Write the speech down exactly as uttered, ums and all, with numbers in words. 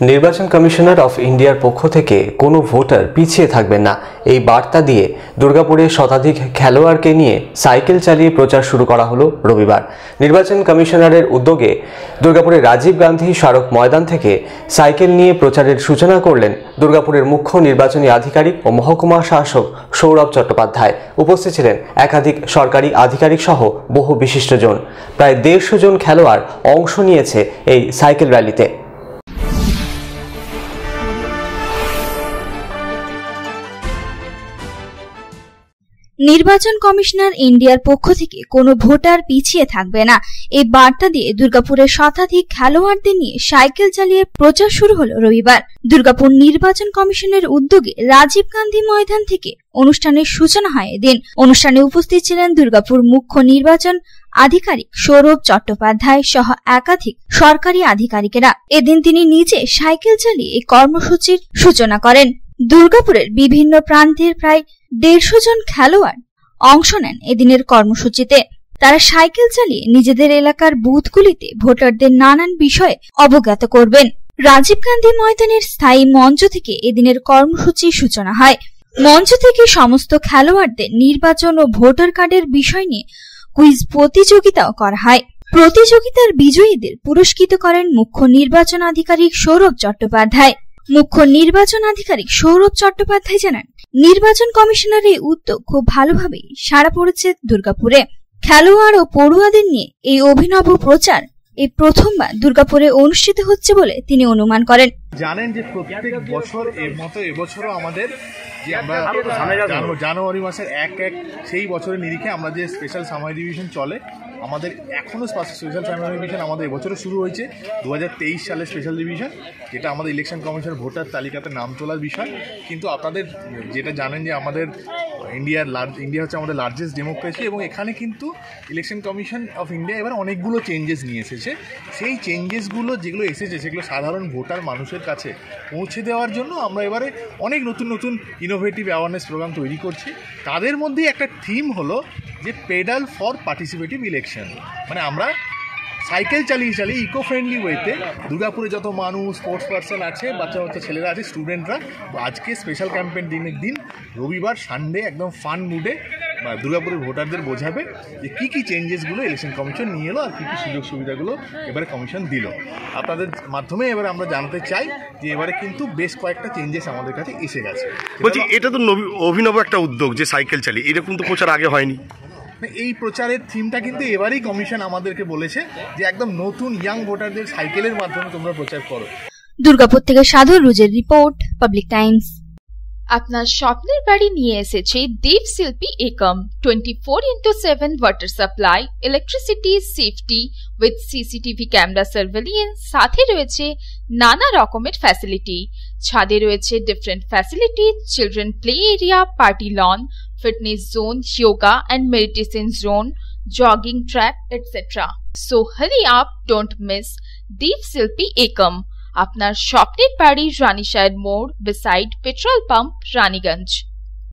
নির্বাচন commissioner of ইন্ডিয়ার পক্ষ থেকে কোনো ভোটার পিছিয়ে থাকবেন না এই বার্তা দিয়ে দুর্গাপুরে শতাধিক খেলোয়াড়কে নিয়ে সাইকেল চালিয়ে প্রচার শুরু করা হলো রবিবার। নির্বাচন কমিশনারের উদ্যোগে দুর্গাপুরের রাজীব গান্ধী সড়ক ময়দান থেকে সাইকেল নিয়ে প্রচারের সূচনা করলেন দুর্গাপুরের মুখ্য নির্বাচনী আধিকারিক ও মহকুমা শাসক সৌরভ চট্টোপাধ্যায়। উপস্থিত ছিলেন একাধিক সরকারি আধিকারিক সহ বহু বিশিষ্টজন। প্রায় দেড়শো জন খেলোয়াড় অংশ নিয়েছে এই সাইকেল র্যালিতে। নির্বাচন কমিশনার ইন্ডিয়ার পক্ষ থেকে কোনো ভোটার পিছিয়ে থাকবে না এই বার্তা দিয়ে দুর্গাপুরের শতাধিক খেলোয়াড়দের নিয়ে সাইকেল চালিয়ে প্রচার শুরু হলো রবিবার। দুর্গাপুর নির্বাচন কমিশনের উদ্যোগে রাজীব গান্ধী ময়দান থেকে অনুষ্ঠানের সূচনা হয় এদিন। অনুষ্ঠানে উপস্থিত ছিলেন দুর্গাপুর মুখ্য নির্বাচন আধিকারিক সৌরভ চট্টোপাধ্যায় সহ একাধিক সরকারি আধিকারিকেরা। এদিন তিনি নিজে সাইকেল চালিয়ে এই কর্মসূচির সূচনা করেন। দুর্গাপুরের বিভিন্ন প্রান্তের প্রায় দেড়শো জন খেলোয়াড় অংশ নেন এদিনের কর্মসূচিতে। তারা সাইকেল চালিয়ে নিজেদের এলাকার বুথগুলিতে ভোটারদের নানান বিষয়ে অবগত করবেন। রাজীব গান্ধী ময়দানের স্থায়ী মঞ্চ থেকে এদিনের কর্মসূচির সূচনা হয়। মঞ্চ থেকে সমস্ত খেলোয়াড়দের নির্বাচন ও ভোটার কার্ডের বিষয় নিয়ে কুইজ প্রতিযোগিতাও করা হয়। প্রতিযোগিতার বিজয়ীদের পুরস্কৃত করেন মুখ্য নির্বাচন আধিকারিক সৌরভ চট্টোপাধ্যায়। মুখ্য নির্বাচন আধিকারিক সৌরভ চট্টোপাধ্যায় জানান, নির্বাচন কমিশনের এই উদ্যোগ খুব ভালোভাবেই সাড়া পড়েছে দুর্গাপুরে। খেলোয়াড় ও পড়ুয়াদের নিয়ে এই অভিনব প্রচার এই প্রথমবার দুর্গাপুরে অনুষ্ঠিত হচ্ছে বলে তিনি অনুমান করেন। জানেন যে প্রত্যেক বছর এর মতো এবছরও আমাদের যে আমরা জানুয়ারি মাসের এক এক সেই বছরের নিরিখে আমরা যে স্পেশাল সামার ডিভিশন চলে, আমাদের এখনও স্পেশাল সামার ডিভিশন আমাদের এবছরও শুরু হয়েছে দু হাজার তেইশ সালের স্পেশাল ডিভিশন, যেটা আমাদের ইলেকশন কমিশন ভোটার তালিকাতে নাম তোলার বিষয়। কিন্তু আপনাদের যেটা জানেন যে আমাদের ইন্ডিয়ার লার্জ ইন্ডিয়া হচ্ছে আমাদের লার্জেস্ট ডেমোক্রেসি, এবং এখানে কিন্তু ইলেকশন কমিশন অফ ইন্ডিয়া এবার অনেকগুলো চেঞ্জেস নিয়ে এসেছে। সেই চেঞ্জেসগুলো যেগুলো এসেছে সেগুলো সাধারণ ভোটার মানুষের কাছে পৌঁছে দেওয়ার জন্য আমরা এবারে অনেক নতুন নতুন ইনোভেটিভ অ্যাওয়ারনেস প্রোগ্রাম তৈরি করছি। তাদের মধ্যে একটা থিম হলো যে পেডাল ফর পার্টিসিপেটিভ ইলেকশন, মানে আমরা সাইকেল চালিয়ে চালিয়ে ইকো ফ্রেন্ডলি ওয়েতে দুর্গাপুরে যত মানুষ স্পোর্টস পার্সন আছে, বাচ্চা বাচ্চা ছেলেরা আছে, স্টুডেন্টরা আজকে স্পেশাল ক্যাম্পেন দিনের দিন রবিবার সানডে একদম ফান মুডে দুর্গাপুরের ভোটারদের বোঝাবে যে কী কী চেঞ্জেসগুলো ইলেকশন কমিশন নিয়ে এলো আর কী কী সুযোগ সুবিধাগুলো এবারে কমিশন দিল। আপনাদের মাধ্যমে এবারে আমরা জানতে চাই যে এবারে কিন্তু বেশ কয়েকটা চেঞ্জেস আমাদের কাছে এসে গেছে। বলছি, এটা তো অভিনব একটা উদ্যোগ যে সাইকেল চালিয়ে, এরকম তো প্রচার আগে হয়নি। এই প্রচারের থিমটা কিন্তু এবারেই কমিশন আমাদেরকে বলেছে যে একদম নতুন ইয়াং ভোটারদের সাইকেলের মাধ্যমে তোমরা প্রচার করো। দুর্গাপুর থেকে সাধু রুজের রিপোর্ট, পাবলিক টাইমস। আপনার স্বপ্নের বাড়ি নিয়ে এসেছে Dev Shilpi Ekam. Twenty four into seven water supply, electricity, safety with CCTV camera surveillance, সাথে রয়েছে নানা রকমের ফ্যাসিলিটি। ছাদে রয়েছে different facility, children play area, party lawn, fitness zone, yoga and meditation zone, jogging track, et cetera. So hurry up, don't miss Dev Shilpi Ekam. আপনার স্বপ্নের বাড়ি রানীশাহের মোড়, beside পেট্রোল পাম্প, রানীগঞ্জ।